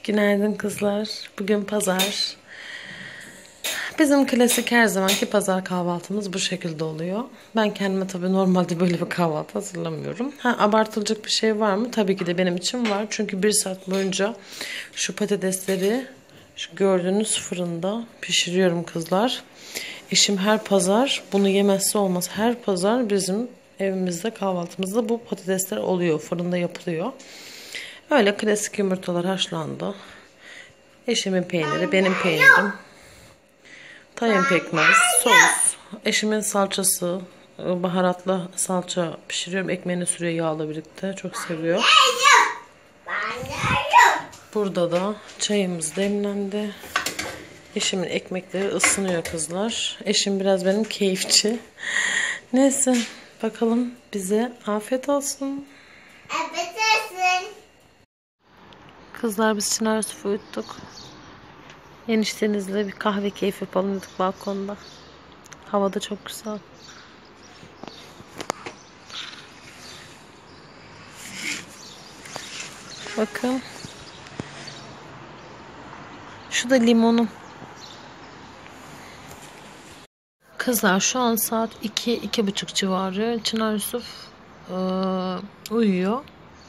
Günaydın kızlar. Bugün pazar. Bizim klasik her zamanki pazar kahvaltımız bu şekilde oluyor. Ben kendime tabii normalde böyle bir kahvaltı hazırlamıyorum. Abartılacak bir şey var mı? Tabii ki de benim için var. Çünkü 1 saat boyunca şu patatesleri şu gördüğünüz fırında pişiriyorum kızlar. Eşim her pazar bunu yemezse olmaz. Her pazar bizim evimizde kahvaltımızda bu patatesler oluyor. Fırında yapılıyor. Öyle klasik yumurtalar haşlandı. Eşimin peyniri, benim peynirim. Tayin pekmez, sos. Eşimin salçası, baharatlı salça pişiriyorum. Ekmeğini sürüyor yağla birlikte. Çok seviyor. Burada da çayımız demlendi. Eşimin ekmekleri ısınıyor kızlar. Eşim biraz benim keyifçi. Neyse bakalım, bize afiyet olsun. Afiyet olsun. Kızlar biz Çınar Yusuf'u uyuttuk. Eniştenizle bir kahve keyfi yapalım dedik balkonda. Hava da çok güzel. Bakın. Şu da limonum. Kızlar şu an saat 2-2:30 civarı. Çınar Yusuf uyuyor.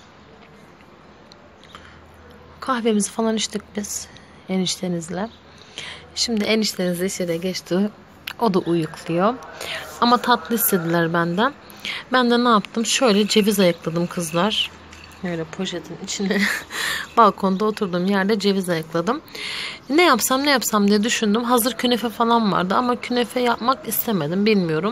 Kahvemizi falan içtik biz eniştenizle. Şimdi enişteniz işe de geçti. O da uyukluyor. Ama tatlı istediler benden. Ben de ne yaptım? Şöyle ceviz ayıkladım kızlar. Böyle poşetin içine balkonda oturduğum yerde ceviz ayıkladım. Ne yapsam diye düşündüm. Hazır künefe falan vardı ama künefe yapmak istemedim. Bilmiyorum.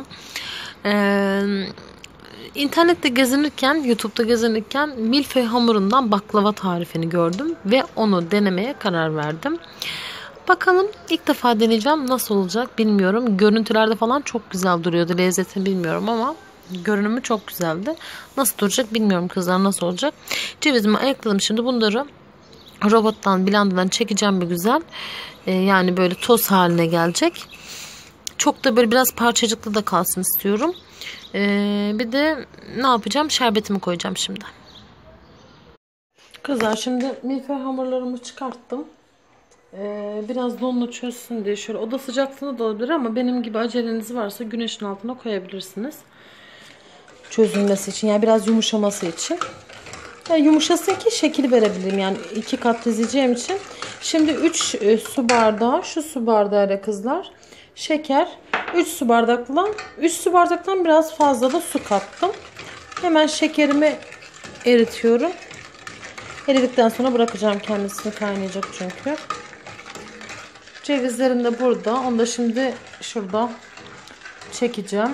İnternette gezinirken, YouTube'da gezinirken milföy hamurundan baklava tarifini gördüm ve onu denemeye karar verdim. Bakalım, ilk defa deneyeceğim, nasıl olacak bilmiyorum. Görüntülerde falan çok güzel duruyordu, lezzetini bilmiyorum ama görünümü çok güzeldi. Nasıl duracak bilmiyorum kızlar, nasıl olacak. Cevizimi ayıkladım, şimdi bunları robottan, blenderdan çekeceğim bir güzel. Yani böyle toz haline gelecek. Çok da böyle biraz parçacıklı da kalsın istiyorum. Bir de ne yapacağım? Şerbetimi koyacağım şimdi. Kızlar şimdi milföy hamurlarımı çıkarttım. Biraz donla çözsün diye şöyle oda sıcaklığında da olabilir ama benim gibi aceleniz varsa güneşin altına koyabilirsiniz. Çözülmesi için, yani biraz yumuşaması için. Yani yumuşasın ki şekil verebilirim, yani 2 kat dizeceğim için. Şimdi 3 su bardağı, şu su bardağıyla kızlar şeker, 3 su bardaktan biraz fazla da su kattım. Hemen şekerimi eritiyorum. Eridikten sonra bırakacağım kendisini, kaynayacak çünkü. Cevizlerim de burada. Onu da şimdi şurada çekeceğim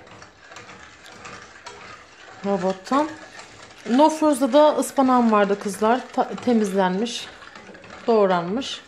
robottan. No Froze'da da ıspanağım vardı kızlar. Temizlenmiş, doğranmış.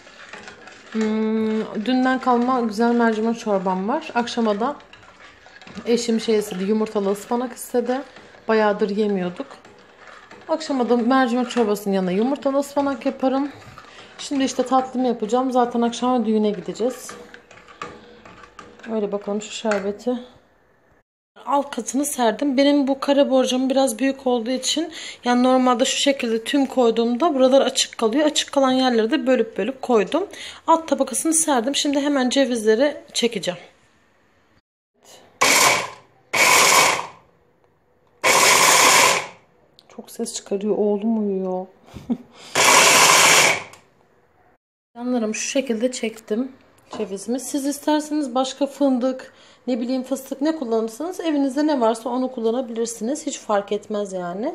Dünden kalma güzel mercimek çorbam var. Akşama da eşim şey istedi, yumurtalı ıspanak istedi. Bayağıdır yemiyorduk. Akşama da mercimek çorbasının yanına yumurtalı ıspanak yaparım. Şimdi işte tatlımı yapacağım. Zaten akşama düğüne gideceğiz. Öyle bakalım şu şerbeti. Alt katını serdim. Benim bu kare borcam biraz büyük olduğu için, yani normalde şu şekilde tüm koyduğumda buralar açık kalıyor. Açık kalan yerleri de bölüp bölüp koydum. Alt tabakasını serdim. Şimdi hemen cevizleri çekeceğim. Çok ses çıkarıyor. Oğlum uyuyor. Canlarım, şu şekilde çektim cevizimi. Siz isterseniz başka fındık, ne bileyim fıstık, ne kullanırsanız evinizde ne varsa onu kullanabilirsiniz. Hiç fark etmez yani.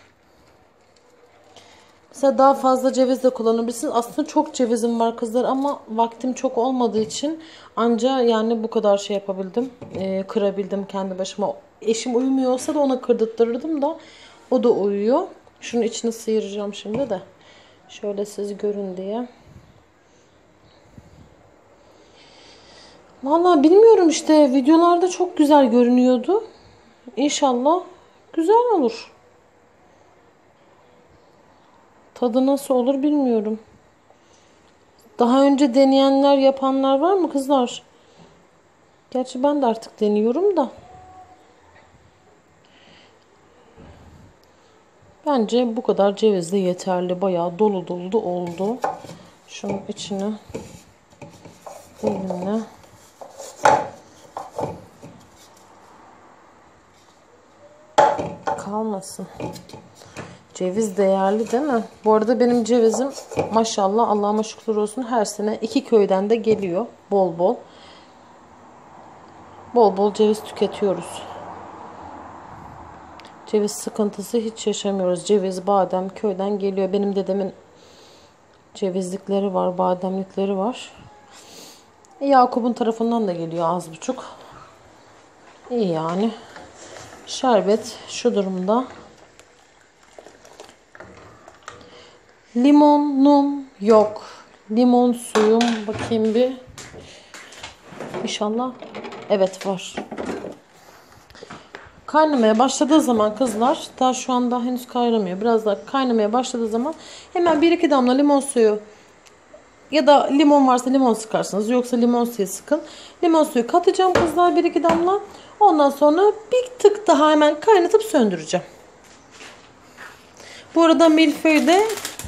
Mesela daha fazla ceviz de kullanabilirsiniz. Aslında çok cevizim var kızlar ama vaktim çok olmadığı için anca yani bu kadar şey yapabildim. Kırabildim kendi başıma. Eşim uyumuyor olsa da ona kırdırtırırdım da o da uyuyor. Şunun içini sıyıracağım şimdi de. Şöyle siz görün diye. Vallahi bilmiyorum, işte videolarda çok güzel görünüyordu. İnşallah güzel olur. Tadı nasıl olur bilmiyorum. Daha önce deneyenler, yapanlar var mı kızlar? Gerçi ben de artık deniyorum da. Bence bu kadar ceviz de yeterli. Bayağı dolu dolu da oldu. Şunun içine elimle kalmasın. Ceviz değerli değil mi? Bu arada benim cevizim maşallah Allah'ıma şükür olsun her sene 2 köyden de geliyor. Bol bol. Bol bol ceviz tüketiyoruz. Ceviz sıkıntısı hiç yaşamıyoruz. Ceviz, badem köyden geliyor. Benim dedemin cevizlikleri var, bademlikleri var. Yakup'un tarafından da geliyor az buçuk. İyi yani. Şerbet şu durumda. Limonum yok. Limon suyum bakayım bir. İnşallah. Evet var. Kaynamaya başladığı zaman kızlar, daha şu anda henüz kaynamıyor. Biraz daha kaynamaya başladığı zaman hemen 1-2 damla limon suyu ya da limon varsa limon sıkarsınız. Yoksa limon suyu sıkın. Limon suyu katacağım kızlar 1-2 damla. Ondan sonra bir tık daha hemen kaynatıp söndüreceğim. Bu arada milföyde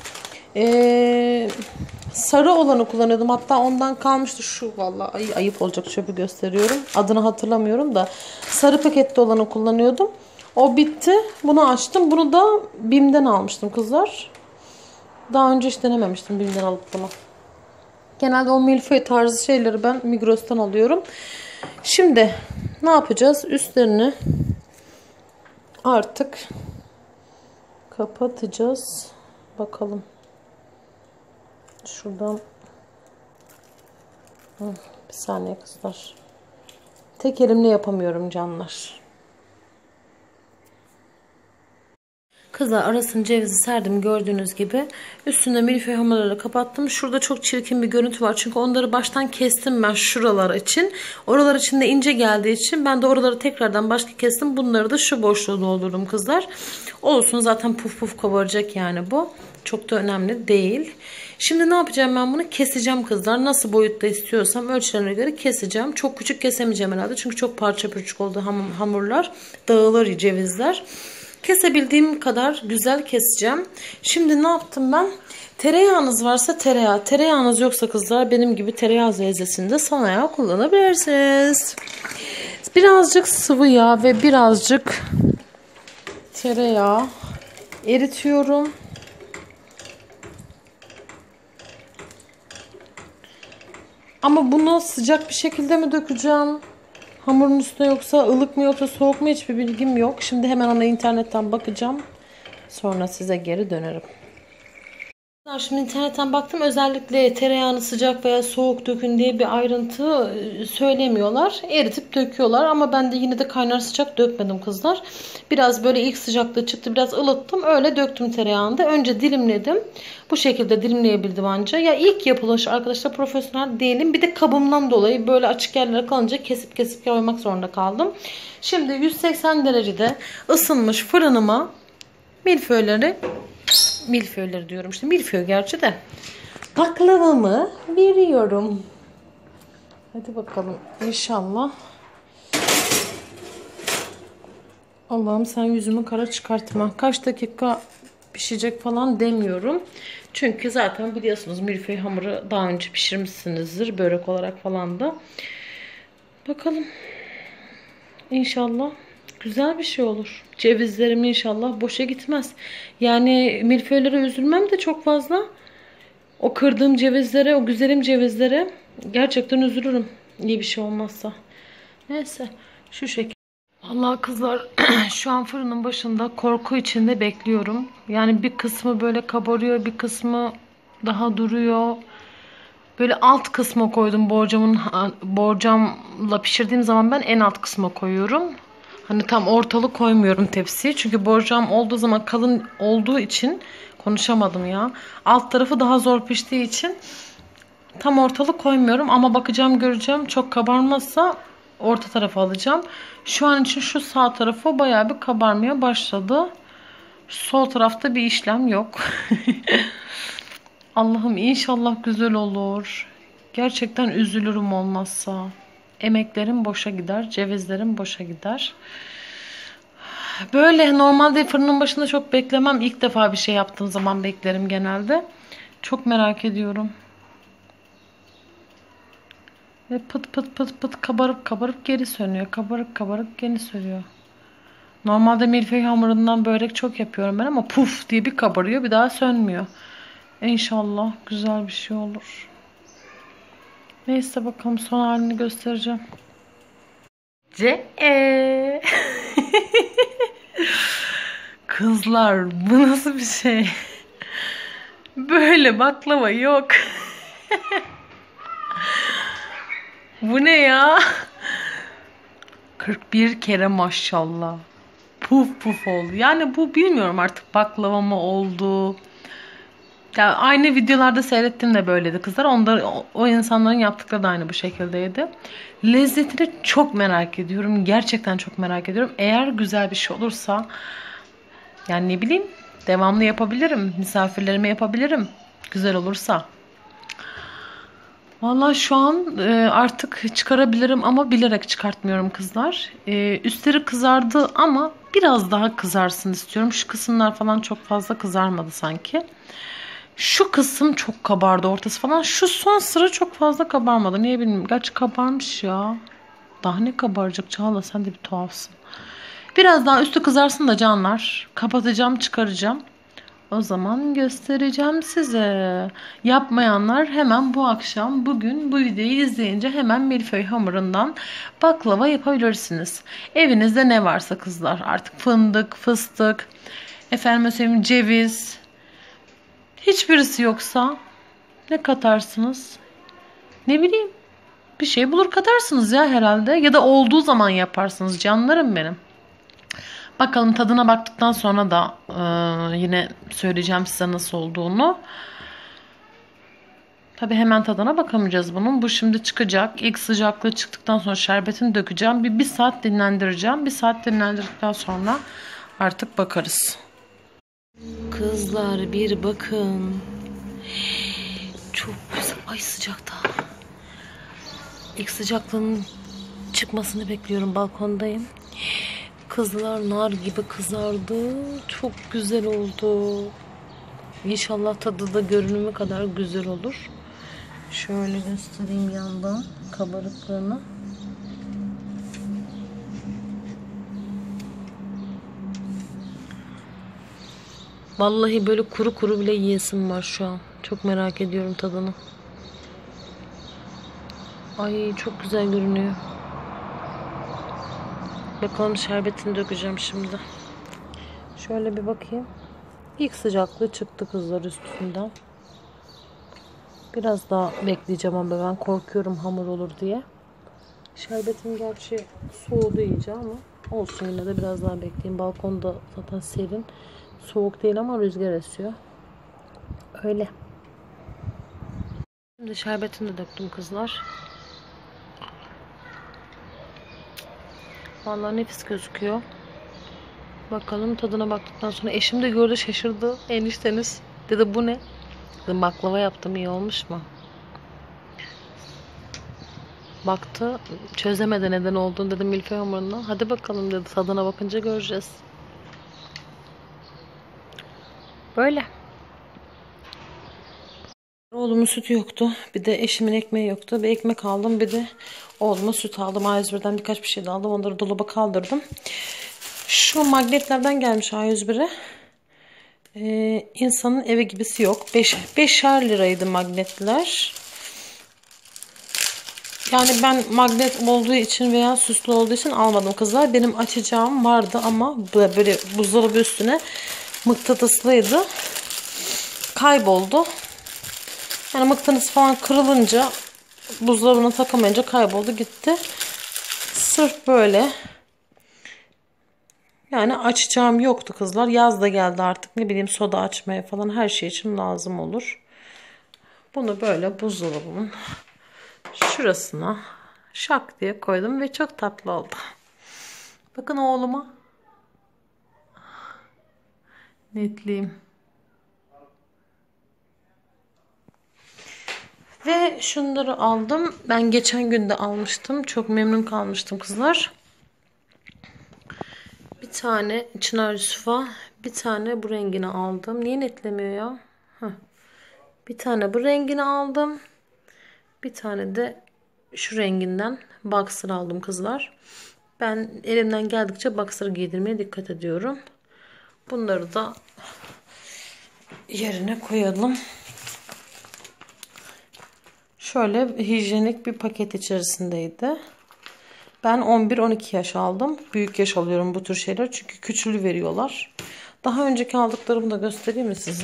sarı olanı kullanıyordum. Hatta ondan kalmıştı şu, vallahi ayıp olacak, çöpü gösteriyorum. Adını hatırlamıyorum da sarı pakette olanı kullanıyordum. O bitti. Bunu açtım. Bunu da BİM'den almıştım kızlar. Daha önce hiç denememiştim BİM'den alıp bunu. Genelde o milföy tarzı şeyleri ben Migros'tan alıyorum. Şimdi ne yapacağız? Üstlerini artık kapatacağız. Bakalım. Şuradan bir saniye kızlar. Tek elimle yapamıyorum canlar. Kızlar arasını cevizi serdim gördüğünüz gibi. Üstünde milföy hamurları kapattım. Şurada çok çirkin bir görüntü var. Çünkü onları baştan kestim ben şuralar için. Oralar için de ince geldiği için ben de oraları tekrardan başka kestim. Bunları da şu boşluğu doldurdum kızlar. Olsun, zaten puf puf kabaracak yani bu. Çok da önemli değil. Şimdi ne yapacağım, ben bunu keseceğim kızlar. Nasıl boyutta istiyorsam ölçülerine göre keseceğim. Çok küçük kesemeyeceğim herhalde. Çünkü çok parça pürçük oldu hamurlar. Dağılır cevizler. Kesebildiğim kadar güzel keseceğim. Şimdi ne yaptım ben? Tereyağınız varsa tereyağı. Tereyağınız yoksa kızlar benim gibi tereyağı zeyzesinde son ayağı kullanabilirsiniz. Birazcık sıvı yağ ve birazcık tereyağı eritiyorum. Ama bunu sıcak bir şekilde mi dökeceğim hamurun üstüne, yoksa ılık mı yoksa soğuk mu, hiçbir bilgim yok. Şimdi hemen ona internetten bakacağım. Sonra size geri dönerim. Şimdi internetten baktım, özellikle tereyağını sıcak veya soğuk dökün diye bir ayrıntı söylemiyorlar. Eritip döküyorlar ama ben de yine de kaynar sıcak dökmedim kızlar. Biraz böyle ilk sıcaklığı çıktı, biraz ılıttım, öyle döktüm tereyağını da. Önce dilimledim. Bu şekilde dilimleyebildim anca. Ya ilk yapılış arkadaşlar, profesyonel değilim. Bir de kabımdan dolayı böyle açık yerlere kalınca kesip kesip koymak zorunda kaldım. Şimdi 180 derecede ısınmış fırınıma milföyleri diyorum işte, milföy gerçi de, baklavamı veriyorum. Hadi bakalım inşallah. Allah'ım sen yüzümü kara çıkartma. Kaç dakika pişecek falan demiyorum. Çünkü zaten biliyorsunuz milföy hamuru daha önce pişirmişsinizdir. Börek olarak falan da. Bakalım. İnşallah güzel bir şey olur. Cevizlerim inşallah boşa gitmez. Yani milföylere üzülmem de çok fazla. O kırdığım cevizlere, o güzelim cevizlere gerçekten üzülürüm. İyi bir şey olmazsa. Neyse şu şekilde. Allah kızlar şu an fırının başında korku içinde bekliyorum. Yani bir kısmı böyle kabarıyor, bir kısmı daha duruyor. Böyle alt kısma koydum borcamla pişirdiğim zaman ben en alt kısma koyuyorum. Hani tam ortalık koymuyorum tepsiye. Çünkü borcam olduğu zaman kalın olduğu için konuşamadım ya. Alt tarafı daha zor piştiği için tam ortalık koymuyorum. Ama bakacağım, göreceğim. Çok kabarmazsa orta tarafı alacağım. Şu an için şu sağ tarafı bayağı bir kabarmaya başladı. Sol tarafta bir işlem yok. Allah'ım inşallah güzel olur. Gerçekten üzülürüm olmazsa. Emeklerim boşa gider. Cevizlerim boşa gider. Böyle normalde fırının başında çok beklemem. İlk defa bir şey yaptığım zaman beklerim genelde. Çok merak ediyorum. Ve pıt pıt pıt pıt kabarıp kabarıp geri sönüyor. Kabarıp kabarıp geri sönüyor. Normalde milföy hamurundan börek çok yapıyorum ben ama puf diye bir kabarıyor, bir daha sönmüyor. İnşallah güzel bir şey olur. Neyse bakalım, son halini göstereceğim. Kızlar, bu nasıl bir şey? Böyle baklava yok. Bu ne ya? 41 kere maşallah. Puf puf oldu. Yani bu bilmiyorum artık baklava mı oldu. Ya aynı videolarda seyrettim de böyleydi kızlar. O insanların yaptıkları da aynı bu şekildeydi. Lezzetini çok merak ediyorum. Gerçekten çok merak ediyorum. Eğer güzel bir şey olursa, yani ne bileyim, devamlı yapabilirim. Misafirlerime yapabilirim. Güzel olursa. Vallahi şu an artık çıkarabilirim ama bilerek çıkartmıyorum kızlar. Üstleri kızardı ama biraz daha kızarsın istiyorum. Şu kısımlar falan çok fazla kızarmadı sanki. Şu kısım çok kabardı, ortası falan. Şu son sıra çok fazla kabarmadı. Niye bilmiyorum. Gerçi kabarmış ya. Daha ne kabaracak Çağla, sen de bir tuhafsın. Biraz daha üstü kızarsın da canlar. Kapatacağım, çıkaracağım. O zaman göstereceğim size. Yapmayanlar hemen bu akşam, bugün bu videoyu izleyince hemen milföy hamurundan baklava yapabilirsiniz. Evinizde ne varsa kızlar. Artık fındık, fıstık, efendim söyleyeyim ceviz. Hiçbirisi yoksa ne katarsınız? Ne bileyim. Bir şey bulur katarsınız ya herhalde. Ya da olduğu zaman yaparsınız canlarım benim. Bakalım, tadına baktıktan sonra da yine söyleyeceğim size nasıl olduğunu. Tabi hemen tadına bakamayacağız bunun. Bu şimdi çıkacak. İlk sıcaklığı çıktıktan sonra şerbetini dökeceğim. Bir saat dinlendireceğim. Bir saat dinlendirdikten sonra artık bakarız. Kızlar bir bakın. Çok güzel. Ay sıcakta. İlk sıcaklığının çıkmasını bekliyorum. Balkondayım. Kızlar nar gibi kızardı. Çok güzel oldu. İnşallah tadı da görünümü kadar güzel olur. Şöyle göstereyim yandan kabarıklığını. Vallahi böyle kuru kuru bile yiyesim var şu an. Çok merak ediyorum tadını. Ay çok güzel görünüyor. Bakalım, şerbetini dökeceğim şimdi. Şöyle bir bakayım. İlk sıcaklığı çıktı kızlar üstünden. Biraz daha bekleyeceğim ama ben korkuyorum hamur olur diye. Şerbetim gerçi soğudu iyice ama olsun, yine de biraz daha bekleyeyim. Balkonda zaten serin. Soğuk değil ama rüzgar esiyor. Öyle. Şimdi şerbetini de döktüm kızlar. Vallahi nefis gözüküyor. Bakalım tadına baktıktan sonra eşim de gördü, şaşırdı. Enişteniz dedi bu ne? Dedim baklava yaptım, iyi olmuş mu? Baktı, çözemedi neden olduğunu, dedim milföy hamurundan. Hadi bakalım dedi, tadına bakınca göreceğiz. Böyle. Oğlumun sütü yoktu. Bir de eşimin ekmeği yoktu. Bir ekmek aldım, bir de oğluma süt aldım. A101'den birkaç bir şey de aldım. Onları dolaba kaldırdım. Şu magnetlerden gelmiş A101'e. İnsanın evi gibisi yok. 5'er liraydı magnetler. Yani ben magnet olduğu için veya süslü olduğu için almadım kızlar. Benim açacağım vardı ama böyle buzdolabı üstüne mıknatıslıydı. Kayboldu. Yani mıknatıs falan kırılınca, buzdolabına takamayınca kayboldu gitti. Sırf böyle. Yani açacağım yoktu kızlar. Yaz da geldi artık. Ne bileyim, soda açmaya falan her şey için lazım olur. Bunu böyle buzdolabımın şurasına şak diye koydum ve çok tatlı oldu. Bakın oğluma. Netliyim. Ve şunları aldım. Ben geçen gün de almıştım. Çok memnun kalmıştım kızlar. Bir Bir tane Çınar Yusuf'a, bir tane bu rengini aldım. Niye netlemiyor ya? Heh. Bir tane bu rengini aldım. Bir tane de şu renginden boxer aldım kızlar. Ben elimden geldikçe boxer giydirmeye dikkat ediyorum. Bunları da yerine koyalım. Şöyle hijyenik bir paket içerisindeydi. Ben 11-12 yaş aldım. Büyük yaş alıyorum bu tür şeyler. Çünkü küçülü veriyorlar. Daha önceki aldıklarımı da göstereyim mi size?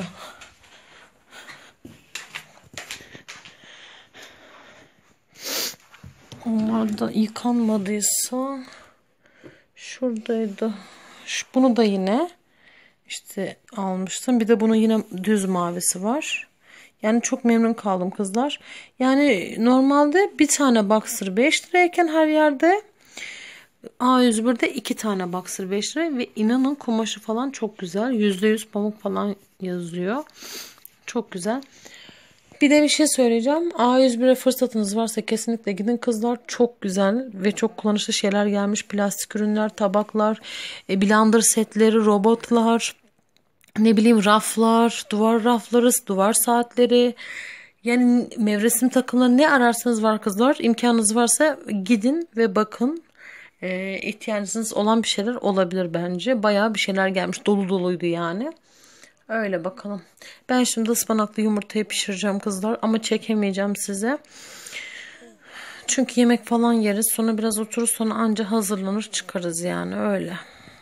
Onlar da yıkanmadıysa şuradaydı. Bunu da yine işte almıştım. Bir de bunun yine düz mavisi var. Yani çok memnun kaldım kızlar. Yani normalde bir tane boxer 5 lirayken her yerde A101'de 2 tane boxer 5 lira ve inanın kumaşı falan çok güzel. %100 pamuk falan yazıyor. Çok güzel. Bir de bir şey söyleyeceğim. A101'e fırsatınız varsa kesinlikle gidin kızlar. Çok güzel ve çok kullanışlı şeyler gelmiş. Plastik ürünler, tabaklar, blender setleri, robotlar, ne bileyim raflar, duvar rafları, duvar saatleri. Yani mevresim takımları ne ararsanız var kızlar. İmkanınız varsa gidin ve bakın. İhtiyacınız olan bir şeyler olabilir bence. Bayağı bir şeyler gelmiş. Dolu doluydu yani. Öyle bakalım. Ben şimdi ıspanaklı yumurtayı pişireceğim kızlar. Ama çekemeyeceğim size. Çünkü yemek falan yeriz. Sonra biraz otururuz. Sonra anca hazırlanır çıkarız yani. Öyle.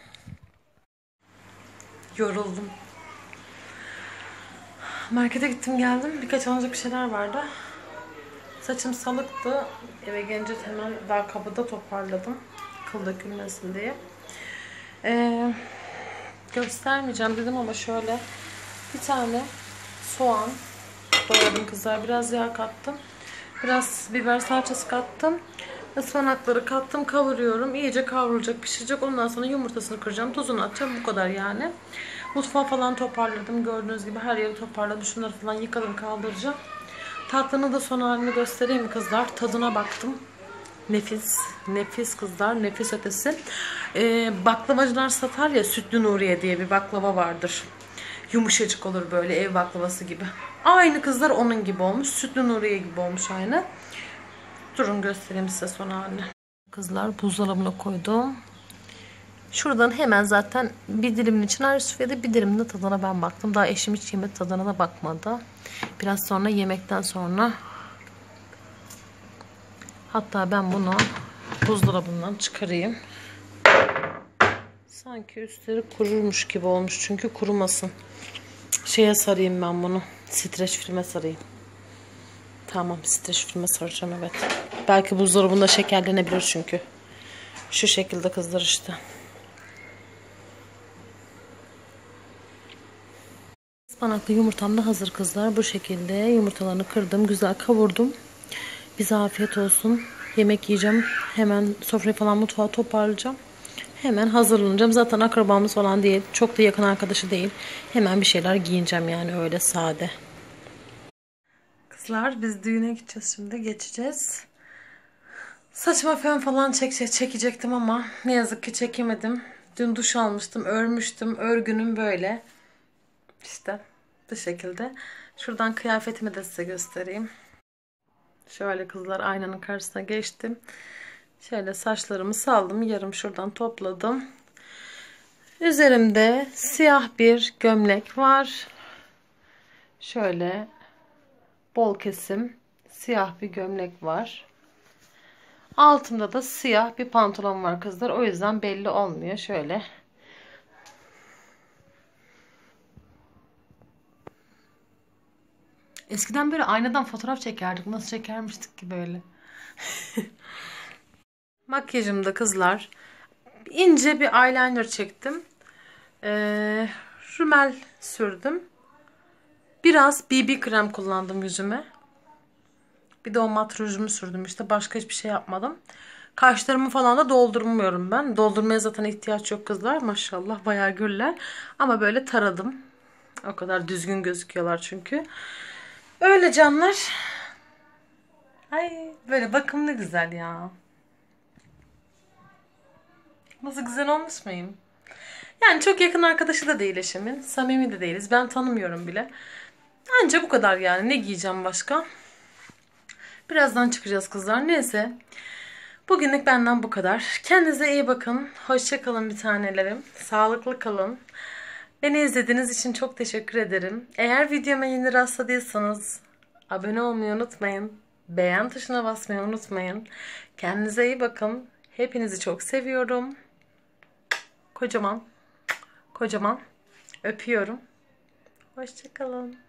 Yoruldum. Markete gittim geldim. Birkaç alacak bir şeyler vardı. Saçım salıktı. Eve gelince hemen daha kabıda toparladım. Kıl dökülmesin diye. Göstermeyeceğim dedim ama şöyle bir tane soğan doğradım kızlar. Biraz yağ kattım. Biraz biber salçası kattım. Ispanakları kattım. Kavuruyorum. İyice kavrulacak, pişirecek. Ondan sonra yumurtasını kıracağım. Tuzunu atacağım. Bu kadar yani. Mutfağı falan toparladım. Gördüğünüz gibi her yeri toparladım. Şunları falan yıkadım, kaldıracağım. Tatlının da son halini göstereyim mi kızlar? Tadına baktım. Nefis. Nefis kızlar. Nefis ötesi. Baklavacılar satar ya, Sütlü Nuriye diye bir baklava vardır. Yumuşacık olur böyle, ev baklavası gibi. Aynı kızlar onun gibi olmuş. Sütlü Nuriye gibi olmuş aynı. Durun göstereyim size son halini. Kızlar buzdolabına koydum. Şuradan hemen zaten bir dilimin içine Arsufiye'de bir dilimin de tadına ben baktım. Daha eşim hiç yemek tadına da bakmadı. Biraz sonra yemekten sonra, hatta ben bunu buzdolabından çıkarayım. Sanki üstleri kururmuş gibi olmuş. Çünkü kurumasın. Şeye sarayım ben bunu. Streç filme sarayım. Tamam, streç filme saracağım, evet. Belki buzdolabında şekerlenebilir çünkü. Şu şekilde kızlar işte. Ispanaklı yumurtam da hazır kızlar. Bu şekilde yumurtalarını kırdım. Güzel kavurdum. Bize afiyet olsun. Yemek yiyeceğim. Hemen sofrayı falan, mutfağı toparlayacağım. Hemen hazırlanacağım. Zaten akrabamız falan değil. Çok da yakın arkadaşı değil. Hemen bir şeyler giyineceğim yani, öyle sade. Kızlar biz düğüne gideceğiz şimdi. Geçeceğiz. Saçma fön falan çekecektim ama ne yazık ki çekemedim. Dün duş almıştım. Örmüştüm. Örgünüm böyle. İşte bu şekilde. Şuradan kıyafetimi de size göstereyim. Şöyle kızlar, aynanın karşısına geçtim. Şöyle saçlarımı saldım. Yarım şuradan topladım. Üzerimde siyah bir gömlek var. Şöyle bol kesim siyah bir gömlek var. Altımda da siyah bir pantolon var kızlar. O yüzden belli olmuyor. Şöyle. Eskiden böyle aynadan fotoğraf çekerdik. Nasıl çekermiştik ki böyle. Makyajımda kızlar ince bir eyeliner çektim. Rümel sürdüm. Biraz BB krem kullandım yüzüme. Bir de o mat rujumu sürdüm işte. Başka hiçbir şey yapmadım. Kaşlarımı falan da doldurmuyorum ben. Doldurmaya zaten ihtiyaç yok kızlar. Maşallah bayağı güller. Ama böyle taradım. O kadar düzgün gözüküyorlar çünkü. Öyle canlar. Ay böyle bakım ne güzel ya. Nasıl güzel olmuş muyum? Yani çok yakın arkadaşı da değil eşimin. Samimi de değiliz. Ben tanımıyorum bile. Anca bu kadar yani. Ne giyeceğim başka? Birazdan çıkacağız kızlar. Neyse. Bugünlük benden bu kadar. Kendinize iyi bakın. Hoşça kalın bir tanelerim. Sağlıklı kalın. Beni izlediğiniz için çok teşekkür ederim. Eğer videoma yeni rastladıysanız abone olmayı unutmayın. Beğen tuşuna basmayı unutmayın. Kendinize iyi bakın. Hepinizi çok seviyorum. Kocaman, kocaman öpüyorum. Hoşça kalın.